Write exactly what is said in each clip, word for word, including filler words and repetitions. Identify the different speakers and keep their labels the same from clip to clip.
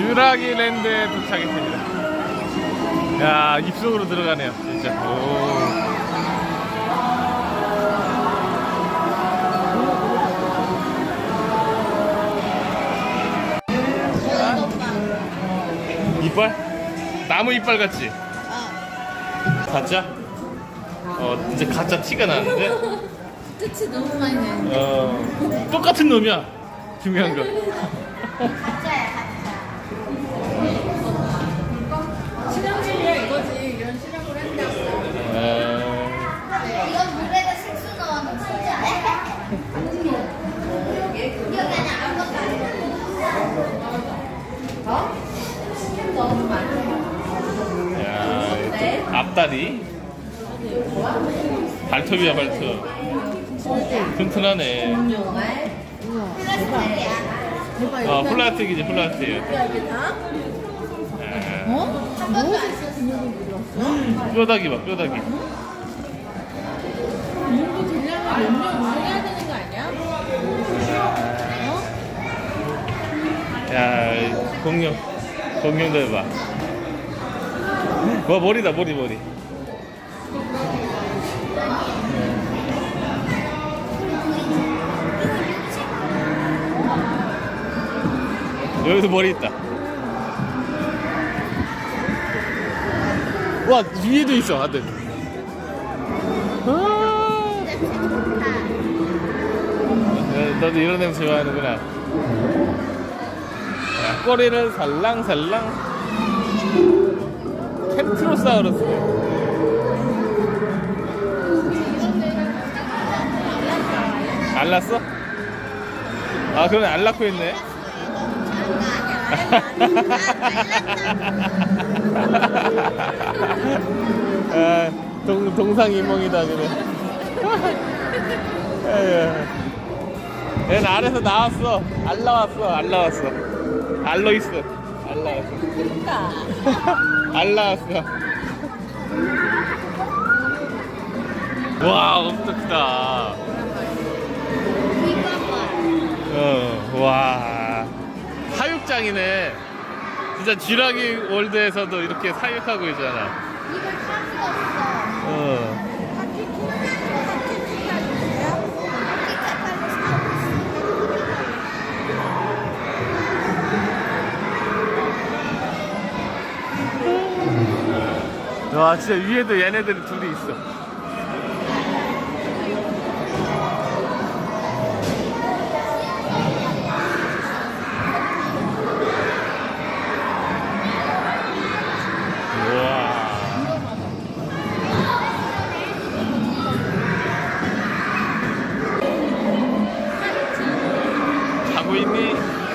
Speaker 1: 쥬라기랜드에 도착했습니다. 야, 입속으로 들어가네요 진짜. 오. 이빨? 나무 이빨 같지?
Speaker 2: 어.
Speaker 1: 가짜? 어, 이제 가짜 티가 나는데?
Speaker 2: 끝이 너무 많이 나는데.
Speaker 1: 어, 똑같은 놈이야. 중요한 거.
Speaker 2: 가짜야, 가짜. 실험실이야 이거지. 이런 실험을 한다고.
Speaker 1: 어...
Speaker 2: 이건 물에다 색소 넣어놓은 진짜. 여기 안에 아무것도 안 해. 어? 너무 많아.
Speaker 1: 야, 앞다리. 발톱이야, 발톱. 튼튼하네. 어, 플라스틱이지, 플라스틱.
Speaker 2: 어? 한 번도 안 써. 근육을
Speaker 1: 뼈다귀 봐, 뼈다귀.
Speaker 2: 이거 되려면 몇 년 운동해야 되는 거 아니야? 어?
Speaker 1: 야, 공룡. 공룡도 해봐. 와, 머리다, 머리, 머리. 여기도 머리 있다. 와, 위에도 있어, 아들. 아 너도 이런 냄새 좋아하는구나. 야, 꼬리를 살랑살랑. 캡트로사우루스. 알랐어? 아, 그러네, 알 낳고 있네. 아, 동, 동상이몽이다 그래. 얘는 알에서 나왔어. 알 나왔어. 알 나왔어. 알로 있어. 알 나왔어. 알 나왔어. 와, 엄청 크다. 어, 와. 사육장이네. 진짜 쥐라기 월드에서도 이렇게 사육하고 있잖아.
Speaker 2: 이걸 탈 수가 없어.
Speaker 1: 어. 와, 진짜 위에도 얘네들이 둘이 있어. 자고 있니?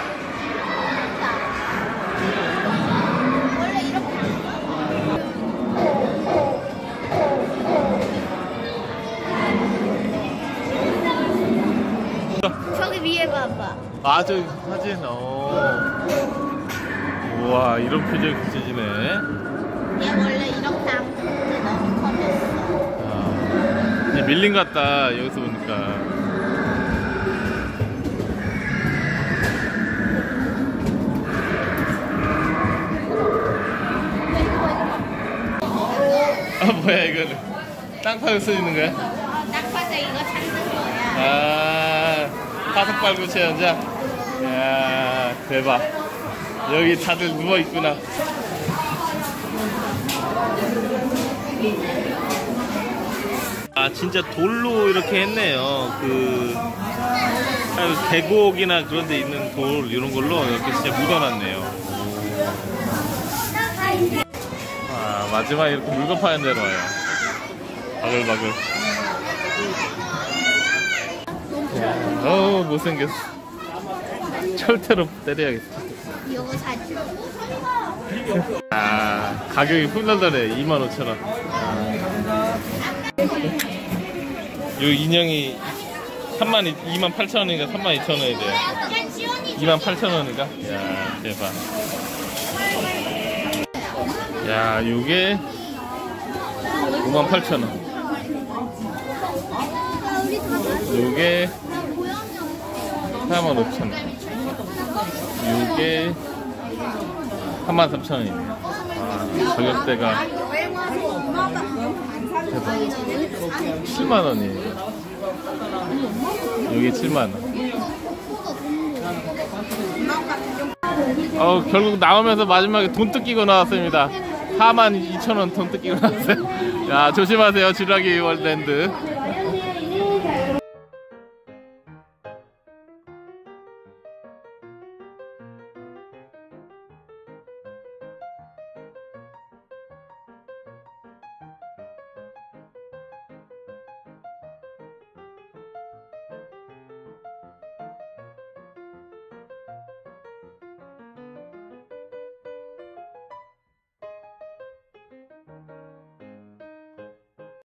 Speaker 2: 원래 이렇게 저기 위에 봐봐.
Speaker 1: 아, 저기 사진. 어. 우와, 이런 표정이 그쳐지네.
Speaker 2: 얘 원래 이렇게 안 크는데 너무 커졌어.
Speaker 1: 아, 그냥 밀린 것 같다, 여기서 보니까. 아, 뭐야, 이거는. 땅 파고 쓰이는 거야?
Speaker 2: 어, 딱 봐서 이거 찾는 거야.
Speaker 1: 아, 파석 발굴 체험장. 이야, 대박. 여기 다들 누워있구나. 아, 진짜 돌로 이렇게 했네요. 그, 계곡이나 그런 데 있는 돌, 이런 걸로 이렇게 진짜 묻어놨네요. 아, 마지막에 이렇게 물건 파는 데로 와요. 바글바글. 어우, 못생겼어. 철퇴로 때려야겠어.
Speaker 2: 이거 사지.
Speaker 1: 아, 가격이 훌륭하네. 이만 오천 원. 아. 요 인형이 삼만, 이만 팔천 원인가 삼만 이천 원이 돼요. 이만 팔천 원인가? 야, 대박. 야, 요게 오만 팔천 원. 요게 사만 오천 원. 요게 삼만 삼천 원이네. 아, 가격대가 대박. 칠만 원이에요. 여기 칠만 원. 어, 결국 나오면서 마지막에 돈 뜯기고 나왔습니다. 사만 이천 원 돈 뜯기고 나왔어요. 야, 조심하세요, 주라기 월랜드.